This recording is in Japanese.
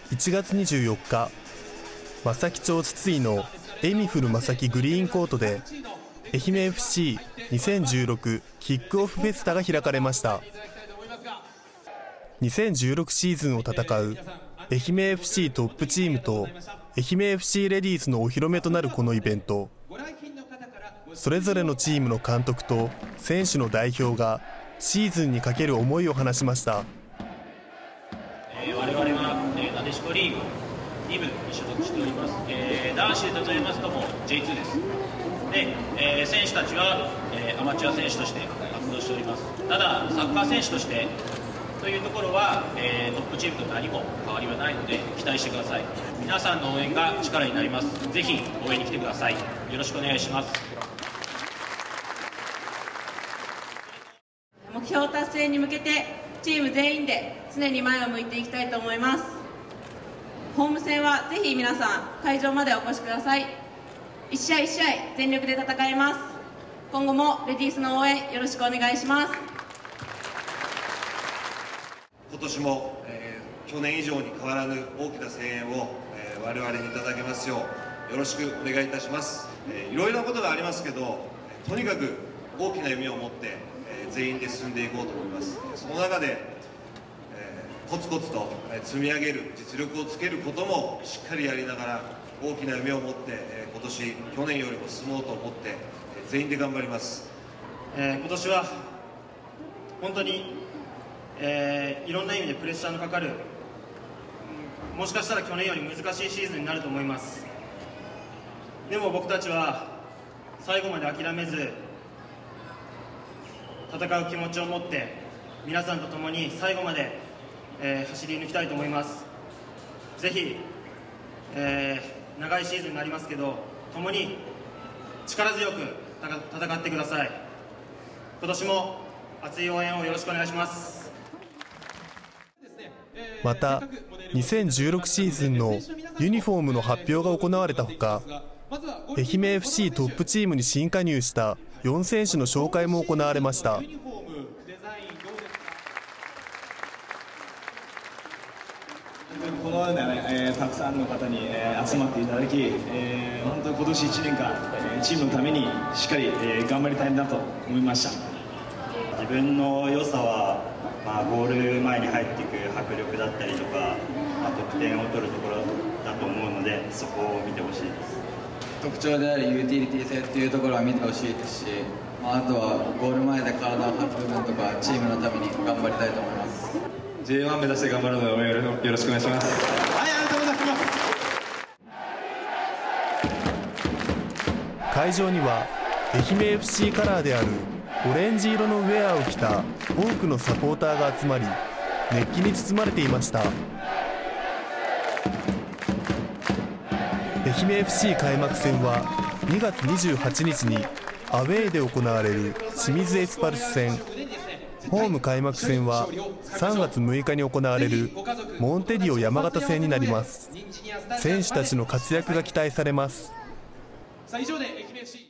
1月24日、正木町筒井のエミフル正木グリーンコートで愛媛 FC2016 キックオフフェスタが開かれました。2016シーズンを戦う愛媛 FC トップチームと愛媛 FC レディースのお披露目となるこのイベント、それぞれのチームの監督と選手の代表がシーズンにかける思いを話しました。 我々は、なでしこリーグ2部に所属しております。男子で例えますとも J2 です。で、選手たちは、アマチュア選手として活動しております。ただサッカー選手としてというところは、トップチームと何も変わりはないので期待してください。皆さんの応援が力になります。ぜひ応援に来てください。よろしくお願いします。 目標達成に向けてチーム全員で常に前を向いていきたいと思います。ホーム戦はぜひ皆さん会場までお越しください。一試合一試合全力で戦います。今後もレディースの応援よろしくお願いします。 今年も、去年以上に変わらぬ大きな声援を、我々にいただけますようよろしくお願いいたします。いろいろなことがありますけど、とにかく大きな夢を持って、全員で進んでいこうと思います。その中で、コツコツと積み上げる実力をつけることもしっかりやりながら大きな夢を持って、今年去年よりも進もうと思って、全員で頑張ります。 今年は本当にいろんな意味でプレッシャーのかかる、もしかしたら去年より難しいシーズンになると思います。でも僕たちは最後まで諦めず戦う気持ちを持って皆さんと共に最後まで、走り抜きたいと思います。ぜひ、長いシーズンになりますけど共に力強く戦ってください。今年も熱い応援をよろしくお願いします。 また2016シーズンのユニフォームの発表が行われたほか、愛媛 FC トップチームに新加入した4選手の紹介も行われました。 このような、たくさんの方に、集まっていただき、本当に今年1年間、チームのためにしっかり、頑張りたいなと思いました。 自分の良さは、ゴール前に入っていく迫力だったりとか、得点を取るところだと思うので、そこを見てほしいです。 特徴であるユーティリティ性っていうところは見てほしいですし、あとはゴール前で体を張る部分とかチームのために頑張りたいと思います。 J1 目指して頑張るのでよろしくお願いします。はい、ありがとうございます。 会場には愛媛 FC カラーであるオレンジ色のウェアを着た多くのサポーターが集まり、熱気に包まれていました。愛媛 FC 開幕戦は2月28日にアウェーで行われる清水エスパルス戦、ホーム開幕戦は3月6日に行われるモンテディオ山形戦になります。選手たちの活躍が期待されます。 以上で愛媛 FC